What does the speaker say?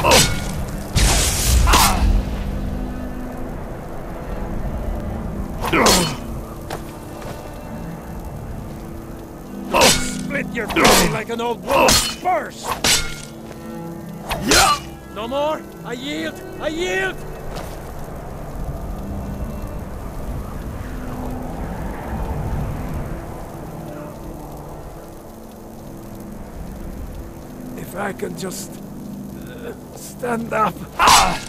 Split your body like an old wolf first! Yeah! No more! I yield! I yield! If I can just stand up.